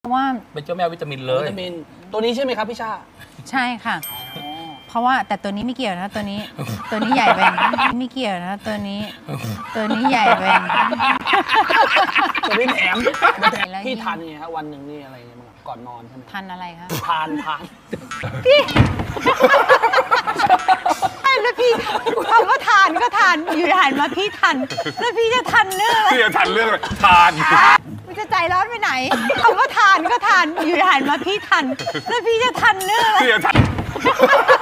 ว่าเป็นเจ้าแม่วิตามินเลยวิตามินตัวนี้ใช่ไหมครับพี่ชาใช่ค่ะเพราะว่าแต่ตัวนี้ไม่เกี่ยวนะตัวนี้ใหญ่ไปไม่เกี่ยวนะตัวนี้ใหญ่ไปตัวนี้แถมพี่ทานยังไงครับวันหนึ่งนี่อะไรเงี้ยก่อนนอนใช่ไหมทานอะไรคะทานพี่แล้วพี่คำว่าทานก็ทานอยู่หันมาพี่ทันแล้วพี่จะทันเรื่องพี่จะทันเรื่องทานมันจะใจร้อนไปไหนคำว่าทานก็ทานอยู่หันมาพี่ทันแล้วพี่จะทันเรื่องพี่จะทัน